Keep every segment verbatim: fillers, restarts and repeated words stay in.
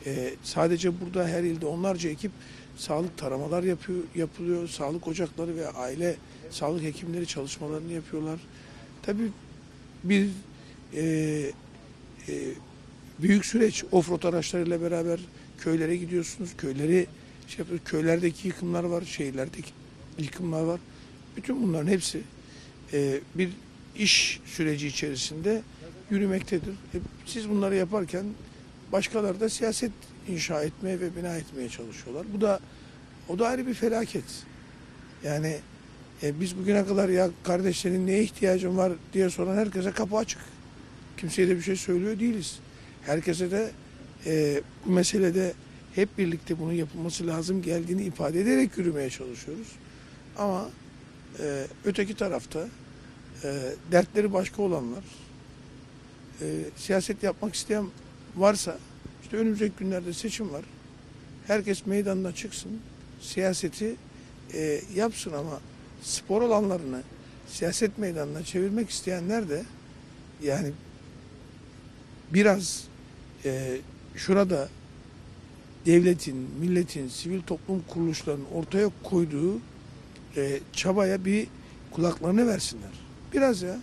E, sadece burada her ilde onlarca ekip sağlık taramalar yapıyor, yapılıyor. Sağlık ocakları ve aile sağlık hekimleri çalışmalarını yapıyorlar. Tabii bir e, e, büyük süreç. Offroad araçlarıyla beraber köylere gidiyorsunuz. Köyleri şey yapıyor. Köylerdeki yıkımlar var, şehirlerdeki yıkımlar var. Bütün bunların hepsi e, bir iş süreci içerisinde yürümektedir. E, siz bunları yaparken başkaları da siyaset inşa etmeye ve bina etmeye çalışıyorlar. Bu da o da ayrı bir felaket. Yani e, biz bugüne kadar ya kardeşlerin neye ihtiyacın var diye soran herkese kapı açık. Kimseye de bir şey söylüyor değiliz. Herkese de e, bu meselede hep birlikte bunun yapılması lazım geldiğini ifade ederek yürümeye çalışıyoruz. Ama e, öteki tarafta e, dertleri başka olanlar, e, siyaset yapmak isteyen varsa, işte önümüzdeki günlerde seçim var. Herkes meydanına çıksın, siyaseti e, yapsın ama spor alanlarını siyaset meydanına çevirmek isteyenler de yani biraz e, şurada devletin, milletin, sivil toplum kuruluşlarının ortaya koyduğu e, çabaya bir kulaklarını versinler. Biraz ya.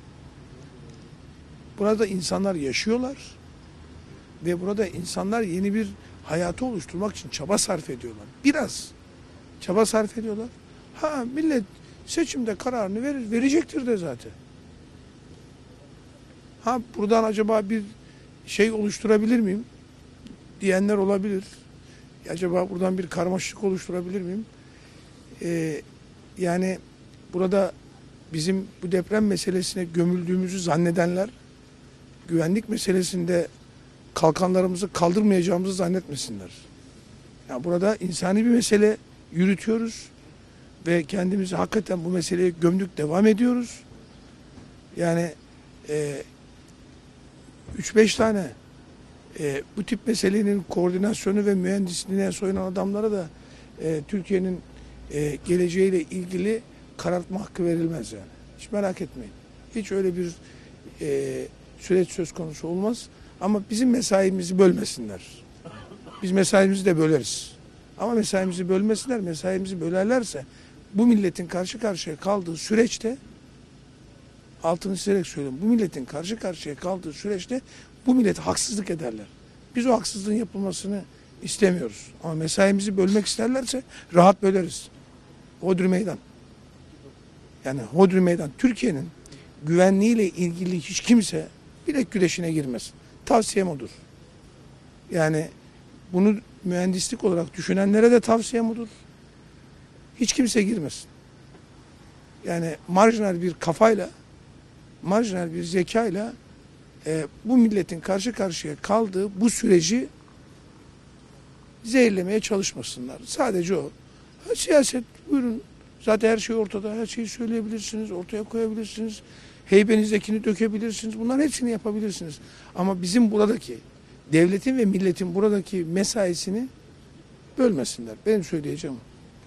Burada insanlar yaşıyorlar ve burada insanlar yeni bir hayatı oluşturmak için çaba sarf ediyorlar. Biraz çaba sarf ediyorlar. Ha millet seçimde kararını verir, verecektir de zaten. Ha buradan acaba bir şey oluşturabilir miyim diyenler olabilir. Acaba buradan bir karmaşık oluşturabilir miyim? Ee, yani burada bizim bu deprem meselesine gömüldüğümüzü zannedenler güvenlik meselesinde kalkanlarımızı kaldırmayacağımızı zannetmesinler. Yani burada insani bir mesele yürütüyoruz ve kendimizi hakikaten bu meseleye gömdük devam ediyoruz. Yani e, üç beş tane e, bu tip meselenin koordinasyonu ve mühendisliğine soyunan adamlara da e, Türkiye'nin e, geleceğiyle ilgili karartma hakkı verilmez yani. Hiç merak etmeyin. Hiç öyle bir e, süreç söz konusu olmaz. Ama bizim mesaimizi bölmesinler. Biz mesaimizi de böleriz. Ama mesaimizi bölmesinler. Mesaimizi bölerlerse bu milletin karşı karşıya kaldığı süreçte, altını çizerek söylüyorum, bu milletin karşı karşıya kaldığı süreçte bu millete haksızlık ederler. Biz o haksızlığın yapılmasını istemiyoruz. Ama mesaimizi bölmek isterlerse rahat böleriz. Hodri meydan. Yani hodri meydan. Türkiye'nin güvenliğiyle ilgili hiç kimse bilek güreşine girmesin. Tavsiyem odur. Yani bunu mühendislik olarak düşünenlere de tavsiyem odur. Hiç kimse girmesin. Yani marjinal bir kafayla, marjinal bir zekayla e, bu milletin karşı karşıya kaldığı bu süreci zehirlemeye çalışmasınlar. Sadece o. Ha, siyaset buyurun. Zaten her şey ortada. Her şeyi söyleyebilirsiniz, ortaya koyabilirsiniz. Heybenizdekini dökebilirsiniz. Bunların hepsini yapabilirsiniz. Ama bizim buradaki, devletin ve milletin buradaki mesaisini bölmesinler. Benim söyleyeceğim o.